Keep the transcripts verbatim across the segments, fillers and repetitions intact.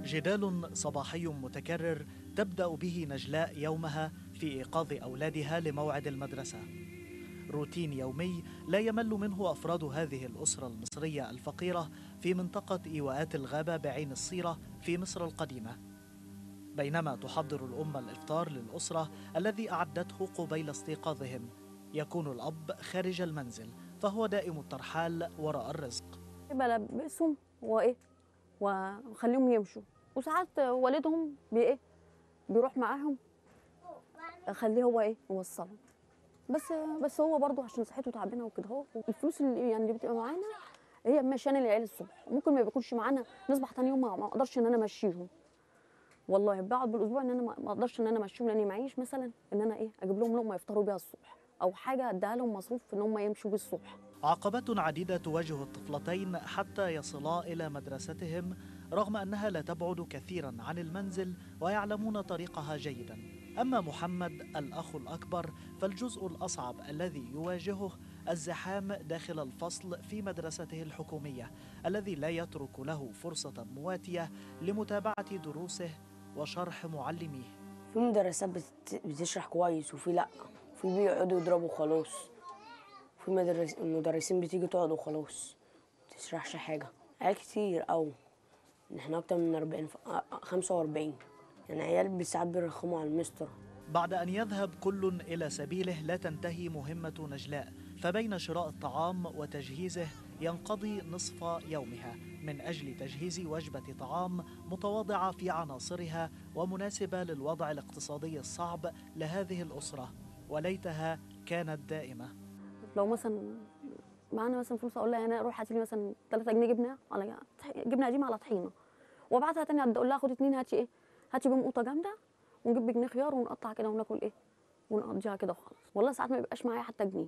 جدال صباحي متكرر تبدأ به نجلاء يومها في إيقاظ أولادها لموعد المدرسة. روتين يومي لا يمل منه أفراد هذه الأسرة المصرية الفقيرة في منطقة إيواءات الغابة بعين الصيرة في مصر القديمة. بينما تحضر الأم الإفطار للأسرة الذي أعدته قبيل استيقاظهم، يكون الأب خارج المنزل فهو دائم الترحال وراء الرزق. بلبسهم وإيه وخليهم يمشوا، وساعات والدهم بإيه بيروح معاهم خليه هو إيه يوصلهم، بس بس هو برضه عشان صحته تعبانه وكده هو الفلوس اللي يعني اللي بتبقى معانا هي مشانه العيال الصبح، ممكن ما بيكونش معانا نصبح تاني يوم ما اقدرش ان انا امشيهم. والله بقعد بالاسبوع ان انا ما اقدرش ان انا امشيهم لاني معيش مثلا ان انا ايه اجيب لهم لقمه يفطروا بيها الصبح او حاجه اديها لهم مصروف ان هم يمشوا بيه الصبح. عقبات عديدة تواجه الطفلتين حتى يصلا إلى مدرستهم رغم أنها لا تبعد كثيرا عن المنزل ويعلمون طريقها جيدا. أما محمد الأخ الأكبر فالجزء الأصعب الذي يواجهه الزحام داخل الفصل في مدرسته الحكومية الذي لا يترك له فرصة مواتية لمتابعة دروسه وشرح معلميه. في مدرسات بتشرح كويس وفي لأ، في بيقعدوا يضربوا خلاص، في مدرس المدرسين بتيجي تقعد وخلاص ما تشرحش حاجة. عيال كتير أوي، احنا أكتر من أربعين خمسة وأربعين، يعني عيال ساعات بيرخموا على المستر. بعد أن يذهب كل إلى سبيله لا تنتهي مهمة نجلاء، فبين شراء الطعام وتجهيزه ينقضي نصف يومها من أجل تجهيز وجبة طعام متواضعة في عناصرها ومناسبة للوضع الاقتصادي الصعب لهذه الأسرة، وليتها كانت دائمة. لو مثلا معانا مثلا فلوس اقول لها انا روح هاتي لي مثلا ثلاثة جنيه جبنه على جبنه قديمه على طحينه، وابعتها تاني اقول لها خدي اتنين هاتي ايه هاتي بيهم قوطه جامده ونجيب بجنيه خيار ونقطع كده وناكل ايه ونقضيها كده وخلاص. والله ساعات ما بيبقاش معايا حتى جنيه،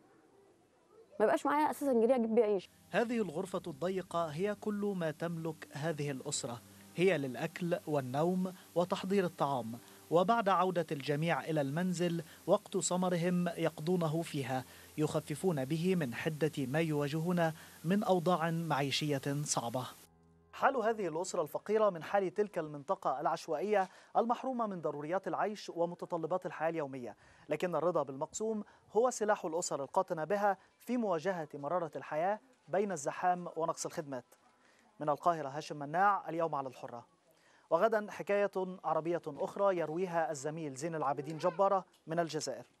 ما بيبقاش معايا اساسا جنيه اجيب بيه عيش. هذه الغرفة الضيقة هي كل ما تملك هذه الأسرة، هي للأكل والنوم وتحضير الطعام، وبعد عودة الجميع إلى المنزل وقت سمرهم يقضونه فيها يخففون به من حدة ما يواجهون من أوضاع معيشية صعبة. حال هذه الأسرة الفقيرة من حال تلك المنطقة العشوائية المحرومة من ضروريات العيش ومتطلبات الحياة اليومية، لكن الرضا بالمقسوم هو سلاح الأسر القاطنة بها في مواجهة مرارة الحياة بين الزحام ونقص الخدمات. من القاهرة هاشم مناع، اليوم على الحرة. وغدا حكاية عربية أخرى يرويها الزميل زين العابدين جبارة من الجزائر.